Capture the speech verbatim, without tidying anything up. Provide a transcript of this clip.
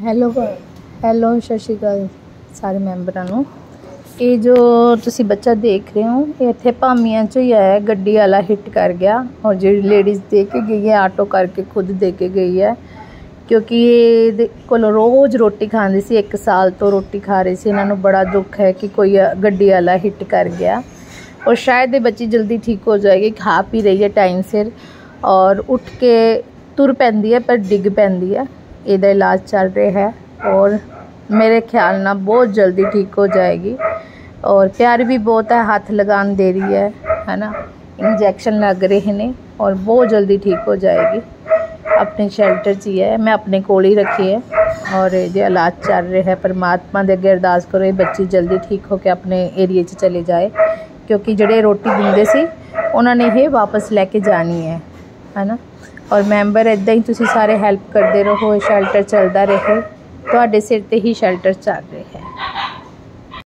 Hello hello ਸਤਿ ਸ਼੍ਰੀ ਅਕਾਲ ਸਾਰੇ ਮੈਂਬਰਾਂ ਨੂੰ। ਇਹ ਜੋ ਤੁਸੀਂ ਬੱਚਾ ਦੇਖ ਰਹੇ ਹੋ ਇਹ ਇੱਥੇ ਭਾਮੀਆਂ 'ਚ ਹੀ ਆਇਆ, ਗੱਡੀ ਵਾਲਾ ਹਿੱਟ ਕਰ ਗਿਆ ਔਰ ਜਿਹੜੀ ਲੇਡੀਜ਼ ਦੇ ਕੇ ਗਈ है आटो करके खुद दे के गई है क्योंकि ये कोल रोज़ रोटी खाती सी, एक साल तो रोटी खा रही सी। इन्होंने बड़ा दुख है कि कोई गड्डी वाला हिट कर गया और शायद ये बच्ची जल्दी ठीक हो जाएगी, खा पी रही है टाइम सिर और उठ के तुर पैंदी है पर डिग पैंदी है। ਇਹਦਾ इलाज चल रहा है और मेरे ख्याल ना बहुत जल्दी ठीक हो जाएगी और प्यार भी बहुत है, हाथ लगान दे रही है है ना, इंजेक्शन लग रहे हैं और बहुत जल्दी ठीक हो जाएगी। अपने शेल्टर च ही है, मैं अपने कोल ही रखी है और ये इलाज चल रहा है। परमात्मा दे अगे अरदास करो ये बच्ची जल्दी ठीक होकर अपने एरिए च चले जाए क्योंकि जड़े रोटी दिंदे सी उन्होंने ये वापस लैके जानी है है ना। और मैंबर इदा ही तुसी सारे हैल्प करते रहो, शेल्टर चलता रहे, तुहाडे सिर ते ही शेल्टर चल रहा है।